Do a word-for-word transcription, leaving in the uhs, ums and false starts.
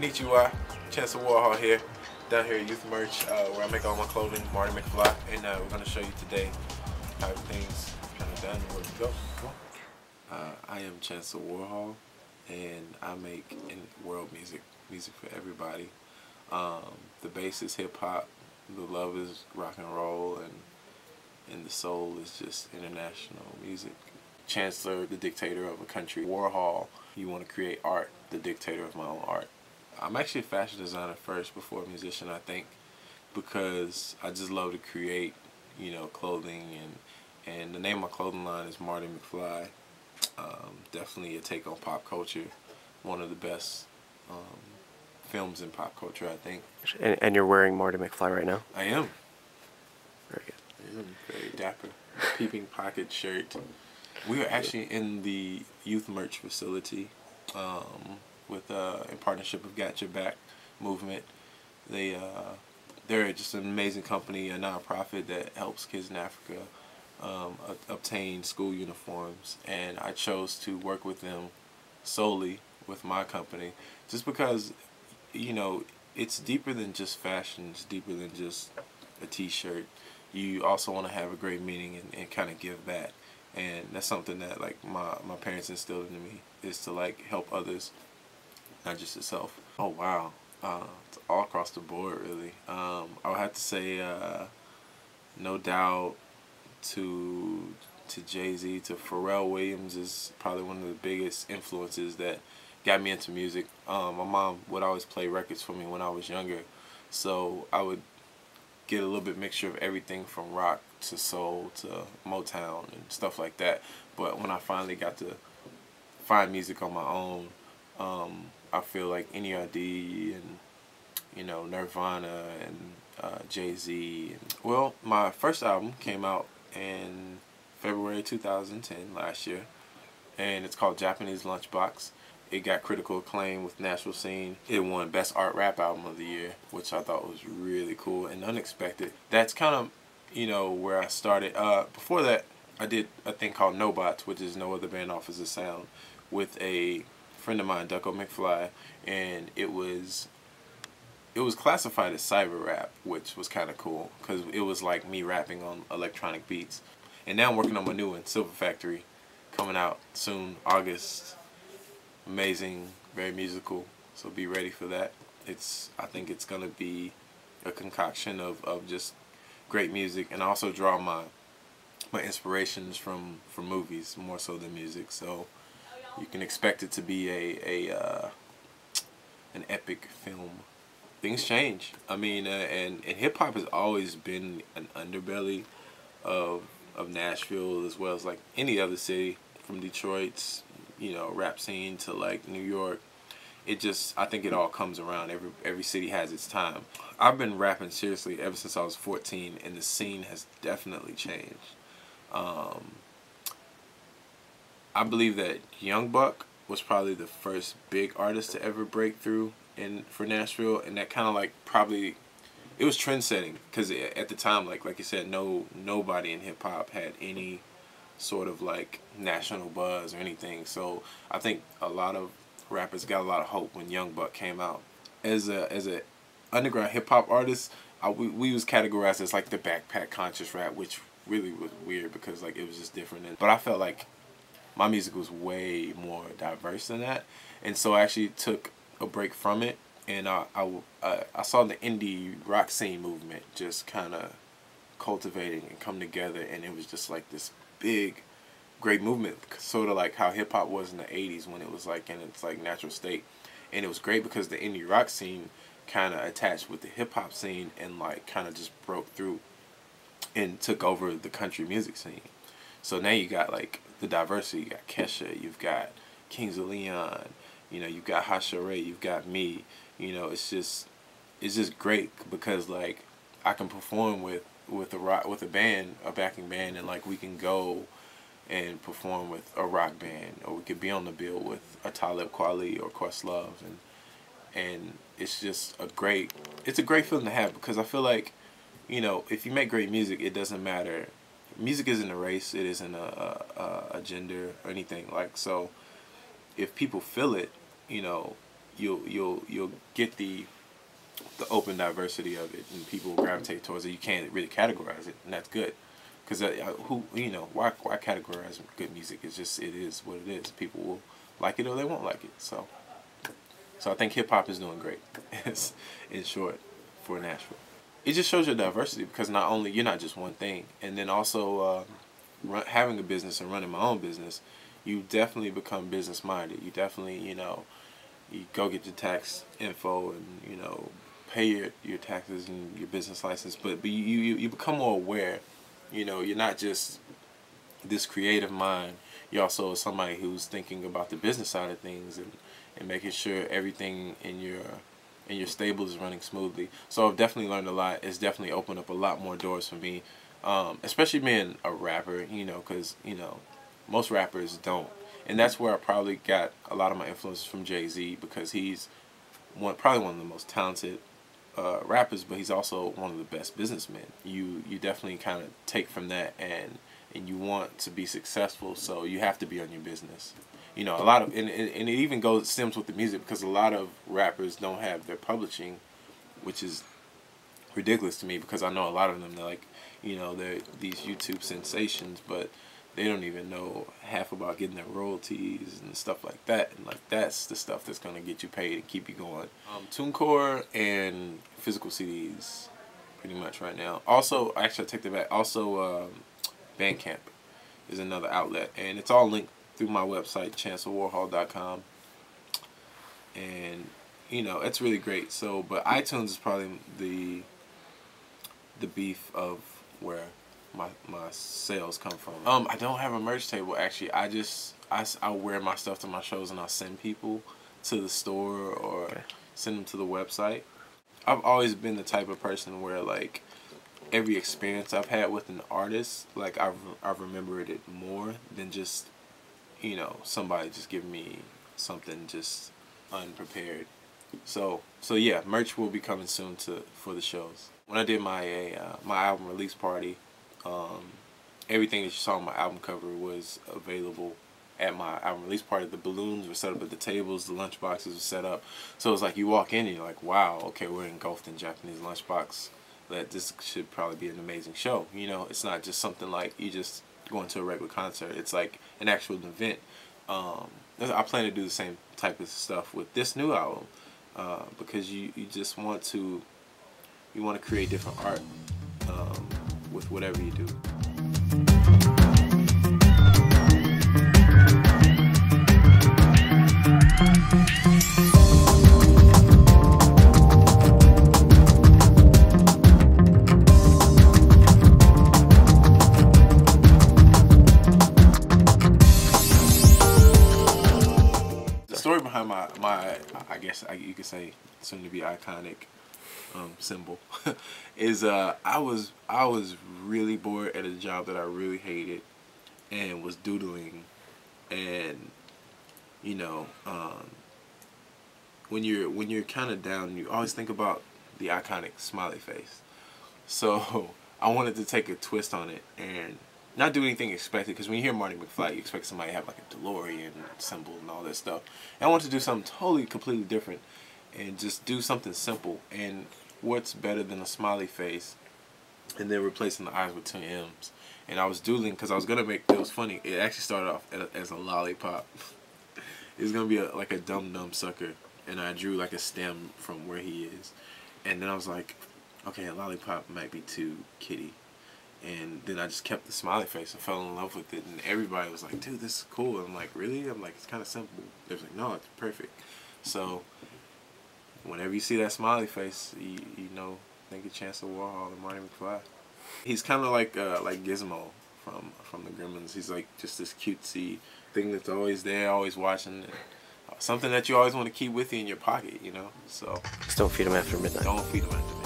Konnichiwa, Chancellor Warhol here, down here at Youth Merch, uh, where I make all my clothing, Marty McFly, and uh, we're going to show you today how everything's kind of done and where we go. Come on. Uh, I am Chancellor Warhol, and I make in world music, music for everybody. Um, the bass is hip-hop, the love is rock and roll, and, and the soul is just international music. Chancellor, the dictator of a country. Warhol, you want to create art, the dictator of my own art. I'm actually a fashion designer first before a musician, I think, because I just love to create, you know, clothing, and and the name of my clothing line is Marty McFly. Um, definitely a take on pop culture, one of the best um, films in pop culture, I think. And, and you're wearing Marty McFly right now? I am. Very good. I am very dapper. Peeping pocket shirt. We are actually in the Youth Merch facility um, with uh, in partnership with Got Your Back movement. They uh, they're just an amazing company, a nonprofit that helps kids in Africa um, obtain school uniforms, and I chose to work with them solely with my company, just because, you know, it's deeper than just fashion. It's deeper than just a T-shirt. You also want to have a great meaning and, and kind of give back. And that's something that, like, my, my parents instilled into me, is to, like, help others, not just yourself. Oh, wow. Uh, it's all across the board, really. Um, I would have to say, uh, no doubt, to to Jay-Z, to Pharrell Williams is probably one of the biggest influences that got me into music. Um, my mom would always play records for me when I was younger, so I would get a little bit mixture of everything from rock to soul to Motown and stuff like that. But when I finally got to find music on my own, um, I feel like N E R D and, you know, Nirvana and uh, Jay-Z. And, well, my first album came out in February two thousand ten, last year, and it's called Japanese Lunchbox. It got critical acclaim with Nashville Scene. It won Best Art Rap Album of the Year, which I thought was really cool and unexpected. That's kind of, you know, where I started. Uh, before that, I did a thing called No Bots, which is No Other Band Offers a Sound, with a friend of mine, Ducko McFly, and it was it was classified as cyber rap, which was kind of cool because it was like me rapping on electronic beats. And now I'm working on my new one, Silver Factory, coming out soon, August. Amazing, very musical, so be ready for that. It's I think it's gonna be a concoction of, of just great music, and I also draw my my inspirations from from movies more so than music, so you can expect it to be a a uh, an epic film. Things change. I mean, uh, and and hip hop has always been an underbelly of of Nashville, as well as like any other city, from Detroit's, you know, rap scene to like New York. It just, I think it all comes around. Every every city has its time. I've been rapping seriously ever since I was fourteen, and the scene has definitely changed. Um, I believe that Young Buck was probably the first big artist to ever break through in for Nashville, and that kind of like probably, it was trend setting, because at the time, like like you said, no nobody in hip hop had any sort of like national buzz or anything. So I think a lot of rappers got a lot of hope when Young Buck came out. As a as a underground hip hop artist, I, we we was categorized as like the backpack conscious rap, which really was weird because like it was just different. And, but I felt like my music was way more diverse than that, and so I actually took a break from it, and I I, I saw the indie rock scene movement just kind of cultivating and come together, and it was just like this big, great movement, sort of like how hip hop was in the eighties when it was like in its like natural state. And it was great because the indie rock scene kind of attached with the hip hop scene and like kind of just broke through and took over the country music scene. So now you got like the diversity. You got Kesha, you've got Kings of Leon, you know, you've got Hashere, you've got me. You know, it's just it's just great because like I can perform with with a rock with a band, a backing band, and like we can go and perform with a rock band, or we could be on the bill with a Talib Kweli or Questlove, and and it's just a great it's a great feeling to have, because I feel like, you know, if you make great music, it doesn't matter. Music isn't a race, it isn't a, a, a gender or anything. Like, so if people feel it, you know, you'll you'll you'll get the the open diversity of it, and people will gravitate towards it. You can't really categorize it, and that's good. Because uh, who you know why why categorize good music? It's just it is what it is. People will like it or they won't like it. So so I think hip hop is doing great. In short, for Nashville, it just shows your diversity because not only you're not just one thing, and then also uh, run, having a business and running my own business, you definitely become business minded. You definitely you know you go get your tax info and you know pay your your taxes and your business license, but but you you, you become more aware. You know, you're not just this creative mind. You're also somebody who's thinking about the business side of things and, and making sure everything in your in your stable is running smoothly. So I've definitely learned a lot. It's definitely opened up a lot more doors for me, um, especially being a rapper. You know, because you know most rappers don't, and that's where I probably got a lot of my influences from Jay-Z because he's one probably one of the most talented Uh, rappers, but he's also one of the best businessmen. You you definitely kind of take from that, and and you want to be successful, so you have to be on your business. You know, a lot of and, and it even goes stems with the music because a lot of rappers don't have their publishing, which is ridiculous to me because I know a lot of them. They're like, you know, they're these YouTube sensations, but they don't even know half about getting their royalties and stuff like that. And like that's the stuff that's gonna get you paid and keep you going. Um, TuneCore and physical C Ds, pretty much right now. Also, actually, I take that back. Also, um, Bandcamp is another outlet, and it's all linked through my website, chancellor warhol dot com. And you know, it's really great. So, but iTunes is probably the the beef of where my my sales come from. Um, I don't have a merch table actually. I just I I wear my stuff to my shows and I send people to the store or okay. send them to the website. I've always been the type of person where like every experience I've had with an artist, like I've I've remembered it more than just you know somebody just giving me something just unprepared. So so yeah, merch will be coming soon to for the shows. When I did my uh, my album release party. Um, everything that you saw on my album cover was available at my album release party. The balloons were set up at the tables, the lunch boxes were set up. So it's like you walk in and you're like, wow, okay, we're engulfed in Japanese lunchbox. That this should probably be an amazing show. You know, it's not just something like you just going to a regular concert. It's like an actual event. Um, I plan to do the same type of stuff with this new album uh, because you, you just want to you want to create different art. Um, with whatever you do. The story behind my, my I guess I, you could say, soon to be iconic Um, symbol is uh I was I was really bored at a job that I really hated and was doodling, and you know um, when you're when you're kind of down you always think about the iconic smiley face, so I wanted to take a twist on it and not do anything expected because when you hear Marty McFly you expect somebody to have like a DeLorean symbol and all that stuff, and I wanted to do something totally completely different and just do something simple. And what's better than a smiley face and then replacing the eyes with two M's? And I was doodling because I was gonna make it was funny. It actually started off as a lollipop. It was gonna be a, like a dumb dumb sucker, and I drew like a stem from where he is, and then I was like, okay, a lollipop might be too kitty, and then I just kept the smiley face and fell in love with it, and everybody was like, dude, this is cool. And I'm like, really? I'm like, it's kind of simple. They was like, no, it's perfect. So whenever you see that smiley face, you, you know, think of Chancellor Warhol and Marty McFly. He's kind of like uh, like Gizmo from from the Gremlins. He's like just this cutesy thing that's always there, always watching, and something that you always want to keep with you in your pocket, you know. So just don't feed him after midnight. Don't feed him after midnight.